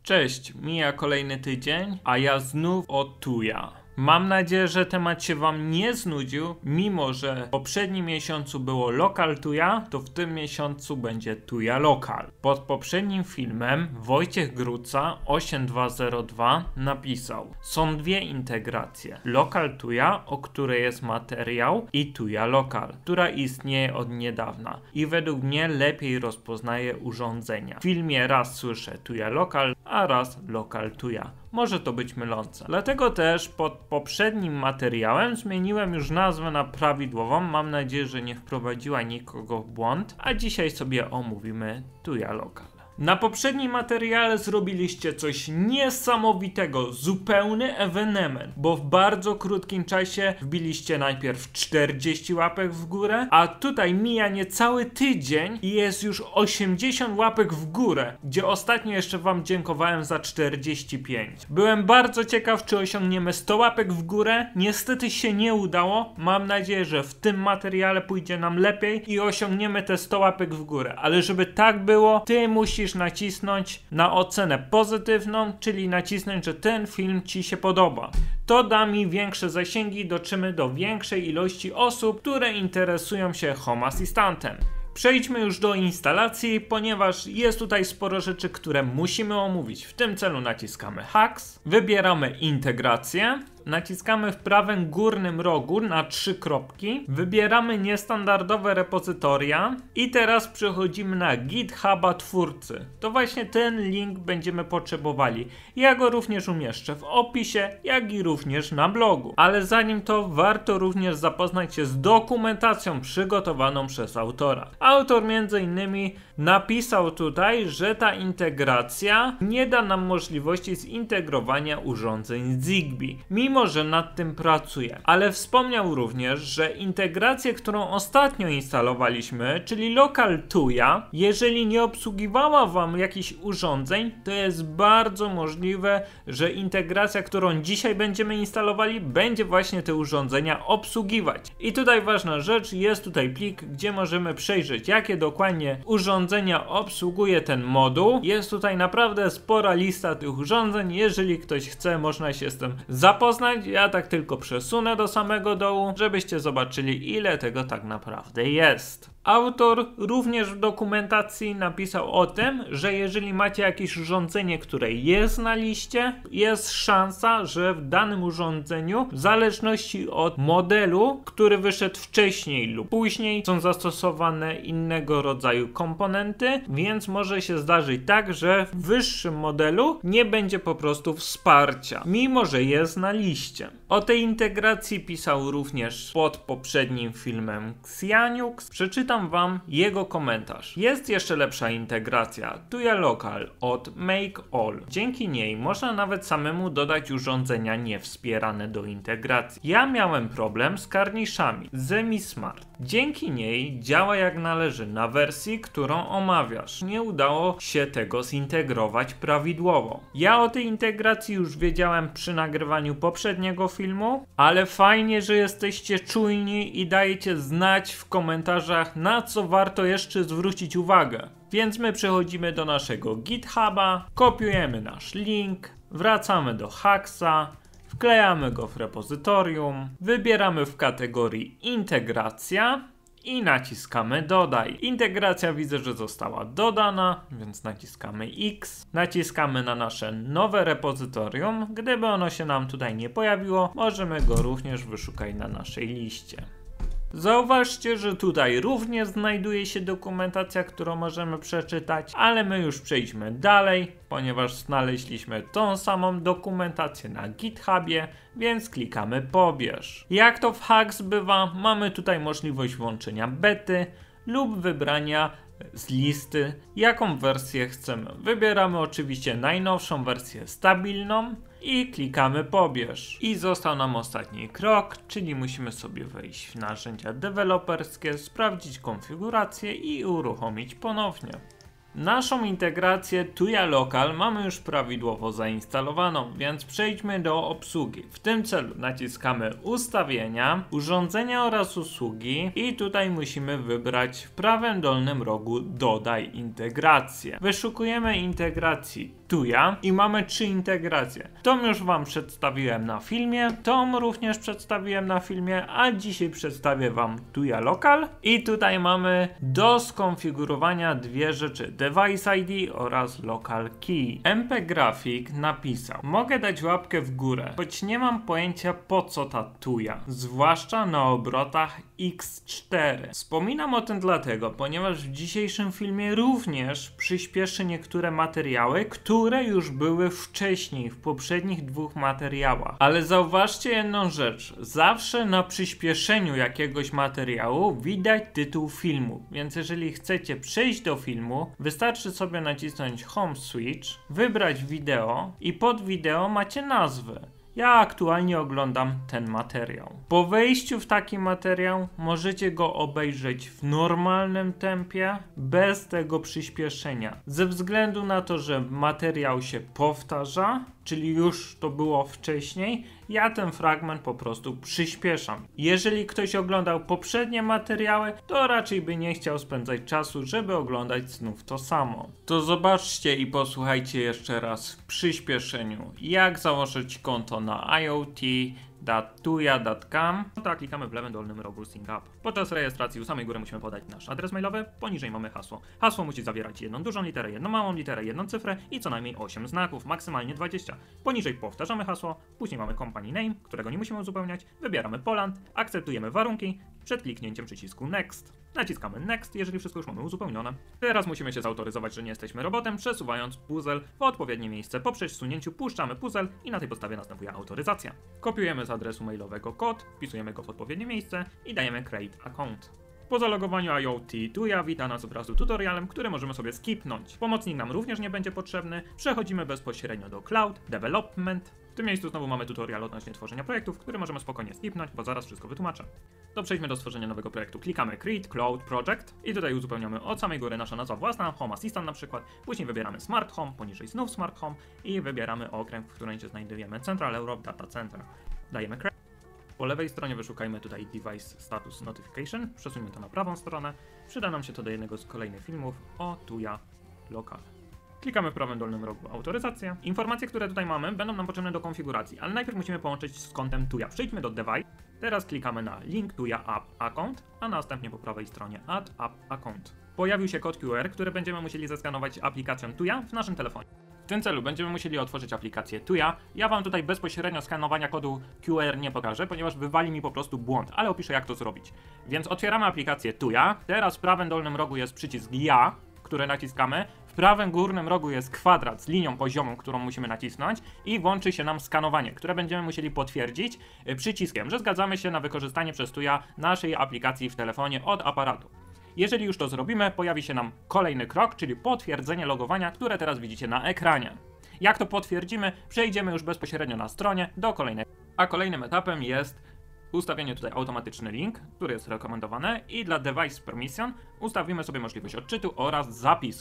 Cześć, mija kolejny tydzień, a ja znów o Tuya. Mam nadzieję, że temat się wam nie znudził, mimo że w poprzednim miesiącu było Local Tuya, to w tym miesiącu będzie Tuya Local. Pod poprzednim filmem Wojciech Gruca 8202 napisał: są dwie integracje, Local Tuya, o której jest materiał, i Tuya Local, która istnieje od niedawna i według mnie lepiej rozpoznaje urządzenia. W filmie raz słyszę Tuya Local, a raz Local Tuya. Może to być mylące. Dlatego też pod poprzednim materiałem zmieniłem już nazwę na prawidłową. Mam nadzieję, że nie wprowadziła nikogo w błąd. A dzisiaj sobie omówimy Tuya Local. Na poprzednim materiale zrobiliście coś niesamowitego, zupełny ewenement, bo w bardzo krótkim czasie wbiliście najpierw 40 łapek w górę, a tutaj mija niecały tydzień i jest już 80 łapek w górę, gdzie ostatnio jeszcze wam dziękowałem za 45. Byłem bardzo ciekaw, czy osiągniemy 100 łapek w górę, niestety się nie udało. Mam nadzieję, że w tym materiale pójdzie nam lepiej i osiągniemy te 100 łapek w górę, ale żeby tak było, ty musisz nacisnąć na ocenę pozytywną, czyli nacisnąć, że ten film ci się podoba. To da mi większe zasięgi, dotrzemy do większej ilości osób, które interesują się Home Assistantem. Przejdźmy już do instalacji, ponieważ jest tutaj sporo rzeczy, które musimy omówić. W tym celu naciskamy Hacks, wybieramy integrację, naciskamy w prawym górnym rogu na 3 kropki, wybieramy niestandardowe repozytoria i teraz przechodzimy na GitHuba twórcy. To właśnie ten link będziemy potrzebowali. Ja go również umieszczę w opisie, jak i również na blogu. Ale zanim to, warto również zapoznać się z dokumentacją przygotowaną przez autora. Autor m.in. napisał tutaj, że ta integracja nie da nam możliwości zintegrowania urządzeń Zigbee, mimo że nad tym pracuje. Ale wspomniał również, że integrację, którą ostatnio instalowaliśmy, czyli Local Tuya, jeżeli nie obsługiwała wam jakichś urządzeń, to jest bardzo możliwe, że integracja, którą dzisiaj będziemy instalowali, będzie właśnie te urządzenia obsługiwać. I tutaj ważna rzecz, jest tutaj plik, gdzie możemy przejrzeć, jakie dokładnie urządzenia obsługuje ten moduł. Jest tutaj naprawdę spora lista tych urządzeń. Jeżeli ktoś chce, można się z tym zapoznać. Ja tak tylko przesunę do samego dołu, żebyście zobaczyli, ile tego tak naprawdę jest. Autor również w dokumentacji napisał o tym, że jeżeli macie jakieś urządzenie, które jest na liście, jest szansa, że w danym urządzeniu, w zależności od modelu, który wyszedł wcześniej lub później, są zastosowane innego rodzaju komponenty, więc może się zdarzyć tak, że w wyższym modelu nie będzie po prostu wsparcia, mimo że jest na liście. O tej integracji pisał również pod poprzednim filmem Xianiux. Przeczytam wam jego komentarz. Jest jeszcze lepsza integracja Tuya Local od Make All. Dzięki niej można nawet samemu dodać urządzenia niewspierane do integracji. Ja miałem problem z karniszami ZemiSmart. Dzięki niej działa jak należy na wersji, którą omawiasz. Nie udało się tego zintegrować prawidłowo. Ja o tej integracji już wiedziałem przy nagrywaniu poprzedniego filmu, ale fajnie, że jesteście czujni i dajecie znać w komentarzach, na co warto jeszcze zwrócić uwagę. Więc my przechodzimy do naszego GitHuba, kopiujemy nasz link, wracamy do Hacksa, wklejamy go w repozytorium, wybieramy w kategorii integracja i naciskamy dodaj. Integracja widzę, że została dodana, więc naciskamy X. Naciskamy na nasze nowe repozytorium. Gdyby ono się nam tutaj nie pojawiło, możemy go również wyszukać na naszej liście. Zauważcie, że tutaj również znajduje się dokumentacja, którą możemy przeczytać, ale my już przejdźmy dalej, ponieważ znaleźliśmy tą samą dokumentację na GitHubie, więc klikamy pobierz. Jak to w Hacks bywa, mamy tutaj możliwość włączenia bety lub wybrania z listy, jaką wersję chcemy. Wybieramy oczywiście najnowszą wersję stabilną i klikamy pobierz. I został nam ostatni krok, czyli musimy sobie wejść w narzędzia deweloperskie, sprawdzić konfigurację i uruchomić ponownie. Naszą integrację Tuya Local mamy już prawidłowo zainstalowaną, więc przejdźmy do obsługi. W tym celu naciskamy ustawienia, urządzenia oraz usługi i tutaj musimy wybrać w prawym dolnym rogu dodaj integrację. Wyszukujemy integracji Tuya i mamy 3 integracje. Tą już wam przedstawiłem na filmie, tą również przedstawiłem na filmie, a dzisiaj przedstawię wam Tuya Local i tutaj mamy do skonfigurowania dwie rzeczy: Device ID oraz Local Key. MP Graphic napisał: mogę dać łapkę w górę, choć nie mam pojęcia po co ta Tuya, zwłaszcza na obrotach X4. Wspominam o tym dlatego, ponieważ w dzisiejszym filmie również przyspieszy niektóre materiały, które już były wcześniej w poprzednich 2 materiałach. Ale zauważcie jedną rzecz: zawsze na przyspieszeniu jakiegoś materiału widać tytuł filmu, więc jeżeli chcecie przejść do filmu, wystarczy sobie nacisnąć Home Switch, wybrać wideo i pod wideo macie nazwę. Ja aktualnie oglądam ten materiał. Po wejściu w taki materiał możecie go obejrzeć w normalnym tempie, bez tego przyspieszenia. Ze względu na to, że materiał się powtarza, czyli już to było wcześniej, ja ten fragment po prostu przyspieszam. Jeżeli ktoś oglądał poprzednie materiały, to raczej by nie chciał spędzać czasu, żeby oglądać znów to samo. To zobaczcie i posłuchajcie jeszcze raz w przyspieszeniu, jak założyć konto na iot.tuya.com. Tak, klikamy w lewym dolnym rogu Sync Up. Podczas rejestracji u samej góry musimy podać nasz adres mailowy, poniżej mamy hasło. Hasło musi zawierać jedną dużą literę, jedną małą literę, jedną cyfrę i co najmniej 8 znaków, maksymalnie 20. Poniżej powtarzamy hasło, później mamy company name, którego nie musimy uzupełniać, wybieramy Poland, akceptujemy warunki przed kliknięciem przycisku Next. Naciskamy Next, jeżeli wszystko już mamy uzupełnione. Teraz musimy się zautoryzować, że nie jesteśmy robotem, przesuwając puzzle w odpowiednie miejsce. Po przesunięciu puszczamy puzzle i na tej podstawie następuje autoryzacja. Kopiujemy z adresu mailowego kod, wpisujemy go w odpowiednie miejsce i dajemy Create Account. Po zalogowaniu IoT Tuya wita nas od razu tutorialem, który możemy sobie skipnąć. Pomocnik nam również nie będzie potrzebny. Przechodzimy bezpośrednio do Cloud Development. W tym miejscu znowu mamy tutorial odnośnie tworzenia projektów, który możemy spokojnie skipnąć, bo zaraz wszystko wytłumaczę. To przejdźmy do stworzenia nowego projektu. Klikamy Create Cloud Project i tutaj uzupełniamy od samej góry nasza nazwa własna, Home Assistant na przykład. Później wybieramy Smart Home, poniżej znów Smart Home i wybieramy okręg, w którym się znajdujemy, Central Europe Data Center. Dajemy Create. Po lewej stronie wyszukajmy tutaj Device Status Notification, przesuńmy to na prawą stronę. Przyda nam się to do jednego z kolejnych filmów o Tuya Local. Klikamy w prawym dolnym rogu autoryzację. Informacje, które tutaj mamy, będą nam potrzebne do konfiguracji, ale najpierw musimy połączyć z kontem Tuya. Przejdźmy do Device. Teraz klikamy na Link Tuya App Account, a następnie po prawej stronie Add App Account. Pojawił się kod QR, który będziemy musieli zeskanować aplikacją Tuya w naszym telefonie. W tym celu będziemy musieli otworzyć aplikację Tuya. Ja wam tutaj bezpośrednio skanowania kodu QR nie pokażę, ponieważ wywali mi po prostu błąd, ale opiszę, jak to zrobić. Więc otwieramy aplikację Tuya. Teraz w prawym dolnym rogu jest przycisk Ja, który naciskamy. W prawym górnym rogu jest kwadrat z linią poziomą, którą musimy nacisnąć i włączy się nam skanowanie, które będziemy musieli potwierdzić przyciskiem, że zgadzamy się na wykorzystanie przez Tuya naszej aplikacji w telefonie od aparatu. Jeżeli już to zrobimy, pojawi się nam kolejny krok, czyli potwierdzenie logowania, które teraz widzicie na ekranie. Jak to potwierdzimy, przejdziemy już bezpośrednio na stronie do kolejnego. A kolejnym etapem jest ustawienie tutaj automatyczny link, który jest rekomendowany, i dla Device Permission ustawimy sobie możliwość odczytu oraz zapisu.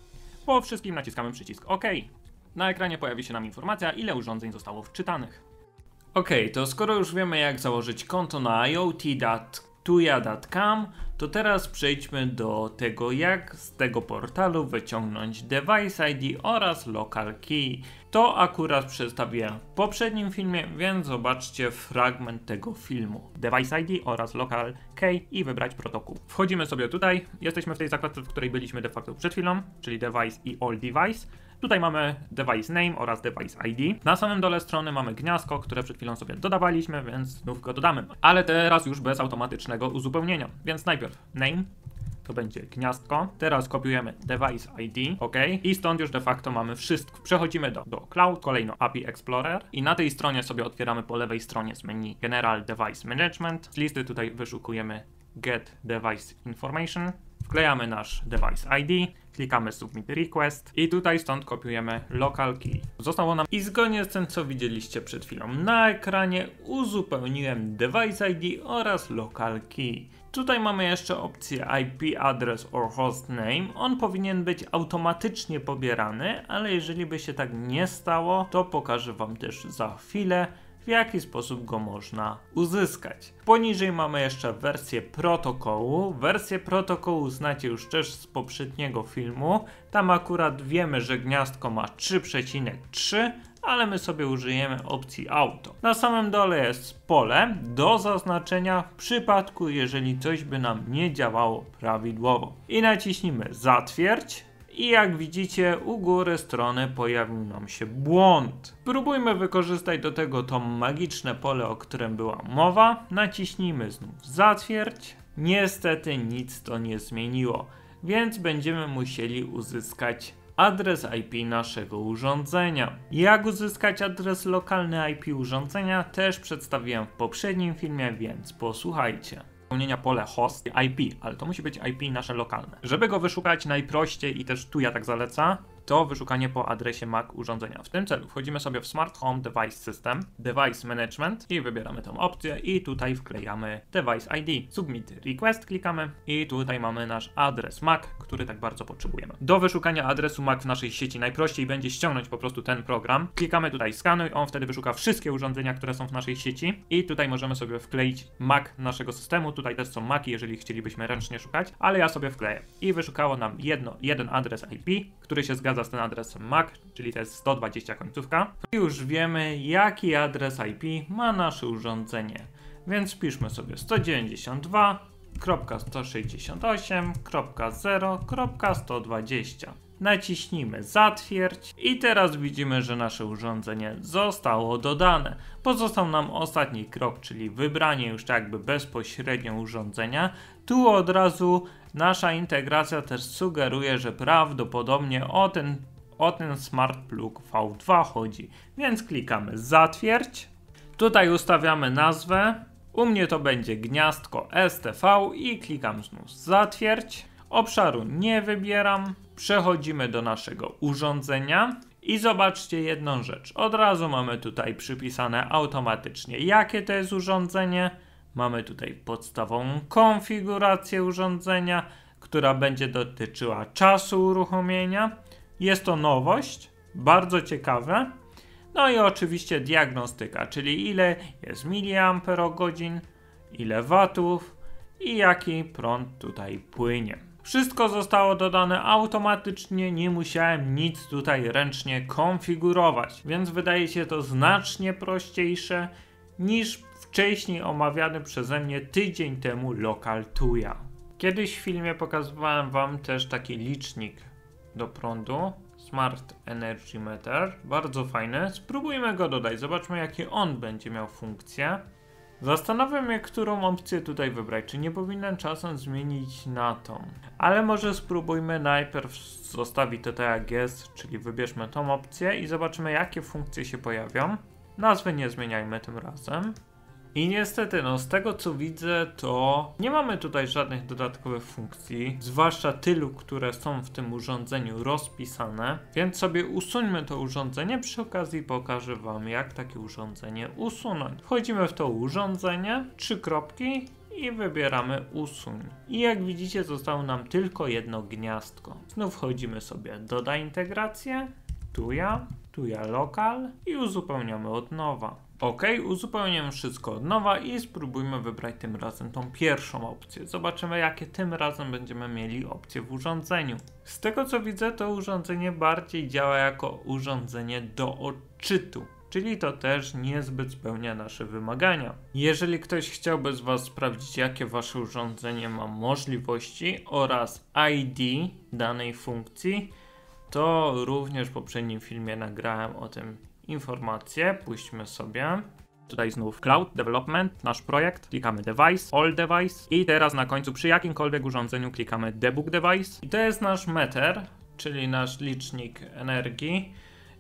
Po wszystkim naciskamy przycisk OK. Na ekranie pojawi się nam informacja, ile urządzeń zostało wczytanych. OK, to skoro już wiemy, jak założyć konto na iot.tuya.com, to teraz przejdźmy do tego, jak z tego portalu wyciągnąć Device ID oraz Local Key. To akurat przedstawiłem w poprzednim filmie, więc zobaczcie fragment tego filmu. Device ID oraz Local Key i wybrać protokół. Wchodzimy sobie tutaj, jesteśmy w tej zakładce, w której byliśmy de facto przed chwilą, czyli Device i All Device. Tutaj mamy Device Name oraz Device ID. Na samym dole strony mamy gniazdko, które przed chwilą sobie dodawaliśmy, więc znów go dodamy. Ale teraz już bez automatycznego uzupełnienia. Więc najpierw Name, to będzie gniazdko. Teraz kopiujemy Device ID, OK. I stąd już de facto mamy wszystko. Przechodzimy do Cloud, kolejno API Explorer. I na tej stronie sobie otwieramy po lewej stronie z menu General Device Management. Z listy tutaj wyszukujemy Get Device Information. Wklejamy nasz device ID, klikamy submit request i tutaj stąd kopiujemy local key. Zostało nam i zgodnie z tym, co widzieliście przed chwilą na ekranie, uzupełniłem device ID oraz local key. Tutaj mamy jeszcze opcję IP address or host name. On powinien być automatycznie pobierany, ale jeżeli by się tak nie stało, to pokażę wam też za chwilę, w jaki sposób go można uzyskać. Poniżej mamy jeszcze wersję protokołu. Wersję protokołu znacie już też z poprzedniego filmu. Tam akurat wiemy, że gniazdko ma 3,3, ale my sobie użyjemy opcji auto. Na samym dole jest pole do zaznaczenia w przypadku, jeżeli coś by nam nie działało prawidłowo. I naciśnijmy zatwierdź. I jak widzicie, u góry strony pojawił nam się błąd. Spróbujmy wykorzystać do tego to magiczne pole, o którym była mowa. Naciśnijmy znów zatwierdź. Niestety nic to nie zmieniło, więc będziemy musieli uzyskać adres IP naszego urządzenia. Jak uzyskać adres lokalny IP urządzenia też przedstawiłem w poprzednim filmie, więc posłuchajcie. Spełnienia pole host IP, ale to musi być IP nasze lokalne. Żeby go wyszukać najprościej i też tu ja tak zalecam, to wyszukanie po adresie MAC urządzenia. W tym celu wchodzimy sobie w Smart Home Device System, Device Management i wybieramy tą opcję i tutaj wklejamy Device ID. Submit Request klikamy i tutaj mamy nasz adres MAC, który tak bardzo potrzebujemy. Do wyszukania adresu MAC w naszej sieci najprościej będzie ściągnąć po prostu ten program. Klikamy tutaj skanuj, on wtedy wyszuka wszystkie urządzenia, które są w naszej sieci i tutaj możemy sobie wkleić MAC naszego systemu. Tutaj też są MACi, jeżeli chcielibyśmy ręcznie szukać, ale ja sobie wkleję. I wyszukało nam jeden adres IP, który się zgadza z tym adresem MAC, czyli to jest 120 końcówka. I już wiemy, jaki adres IP ma nasze urządzenie. Więc piszmy sobie 192.168.0.120. Naciśnijmy zatwierdź i teraz widzimy, że nasze urządzenie zostało dodane. Pozostał nam ostatni krok, czyli wybranie już tak jakby bezpośrednio urządzenia. Tu od razu nasza integracja też sugeruje, że prawdopodobnie o ten Smart Plug V2 chodzi. Więc klikamy zatwierdź. Tutaj ustawiamy nazwę. U mnie to będzie gniazdko STV i klikam znów zatwierdź. Obszaru nie wybieram. Przechodzimy do naszego urządzenia i zobaczcie jedną rzecz. Od razu mamy tutaj przypisane automatycznie, jakie to jest urządzenie. Mamy tutaj podstawową konfigurację urządzenia, która będzie dotyczyła czasu uruchomienia. Jest to nowość, bardzo ciekawe. No i oczywiście diagnostyka, czyli ile jest miliamperogodzin, ile watów i jaki prąd tutaj płynie. Wszystko zostało dodane automatycznie, nie musiałem nic tutaj ręcznie konfigurować, więc wydaje się to znacznie prościejsze niż wcześniej omawiany przeze mnie tydzień temu Local Tuya. Kiedyś w filmie pokazywałem wam też taki licznik do prądu, Smart Energy Meter, bardzo fajny. Spróbujmy go dodać, zobaczmy jakie on będzie miał funkcję. Zastanawiam się, którą opcję tutaj wybrać, czy nie powinienem czasem zmienić na tą. Ale może spróbujmy najpierw zostawić to tak jak jest, czyli wybierzmy tą opcję i zobaczymy jakie funkcje się pojawią. Nazwy nie zmieniajmy tym razem. I niestety, no z tego co widzę, to nie mamy tutaj żadnych dodatkowych funkcji, zwłaszcza tylu, które są w tym urządzeniu rozpisane, więc sobie usuńmy to urządzenie, przy okazji pokażę wam jak takie urządzenie usunąć. Wchodzimy w to urządzenie, 3 kropki i wybieramy usuń. I jak widzicie zostało nam tylko jedno gniazdko. Znów wchodzimy sobie dodaj integrację, Tuya Local i uzupełniamy od nowa. Ok, uzupełniamy wszystko od nowa i spróbujmy wybrać tym razem tą pierwszą opcję. Zobaczymy jakie tym razem będziemy mieli opcje w urządzeniu. Z tego co widzę to urządzenie bardziej działa jako urządzenie do odczytu. Czyli to też niezbyt spełnia nasze wymagania. Jeżeli ktoś chciałby z was sprawdzić jakie wasze urządzenie ma możliwości oraz ID danej funkcji, to również w poprzednim filmie nagrałem o tym informacje. Puśćmy sobie. Tutaj znów Cloud Development, nasz projekt. Klikamy Device, All Device i teraz na końcu przy jakimkolwiek urządzeniu klikamy Debug Device. I to jest nasz meter, czyli nasz licznik energii.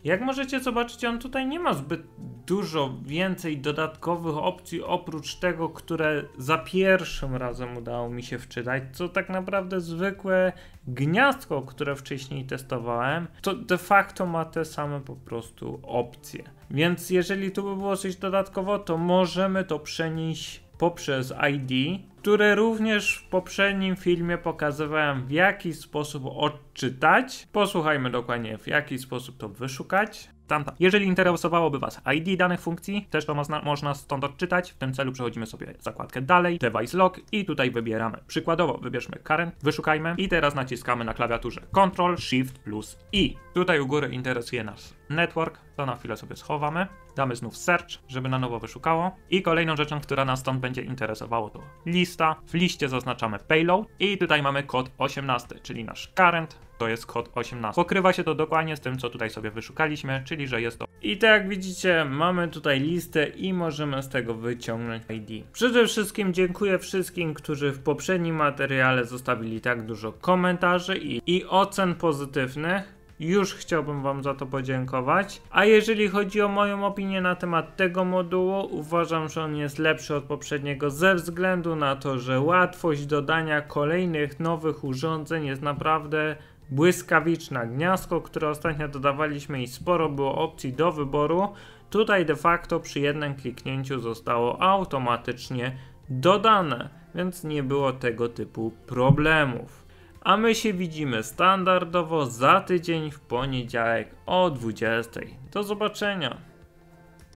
Jak możecie zobaczyć, on tutaj nie ma zbyt dużo więcej dodatkowych opcji oprócz tego, które za pierwszym razem udało mi się wczytać, co tak naprawdę zwykłe gniazdko, które wcześniej testowałem, to de facto ma te same po prostu opcje. Więc jeżeli tu by było coś dodatkowo, to możemy to przenieść poprzez ID, które również w poprzednim filmie pokazywałem, w jaki sposób odczytać. Posłuchajmy dokładnie, w jaki sposób to wyszukać. Jeżeli interesowałoby Was ID danych funkcji, też to można stąd odczytać. W tym celu przechodzimy sobie zakładkę dalej, device log i tutaj wybieramy. Przykładowo wybierzmy current, wyszukajmy i teraz naciskamy na klawiaturze Ctrl, Shift plus I. Tutaj u góry interesuje nas network, to na chwilę sobie schowamy. Damy znów search, żeby na nowo wyszukało. I kolejną rzeczą, która nas stąd będzie interesowało, to lista. W liście zaznaczamy payload i tutaj mamy kod 18, czyli nasz current. To jest kod 18. Pokrywa się to dokładnie z tym, co tutaj sobie wyszukaliśmy, czyli że jest to. I tak jak widzicie, mamy tutaj listę i możemy z tego wyciągnąć ID. Przede wszystkim dziękuję wszystkim, którzy w poprzednim materiale zostawili tak dużo komentarzy i ocen pozytywnych. Już chciałbym Wam za to podziękować. A jeżeli chodzi o moją opinię na temat tego modułu, uważam, że on jest lepszy od poprzedniego ze względu na to, że łatwość dodania kolejnych nowych urządzeń jest naprawdę błyskawiczna. Gniazdko, które ostatnio dodawaliśmy i sporo było opcji do wyboru, tutaj de facto przy jednym kliknięciu zostało automatycznie dodane, więc nie było tego typu problemów. A my się widzimy standardowo za tydzień w poniedziałek o 20:00. Do zobaczenia.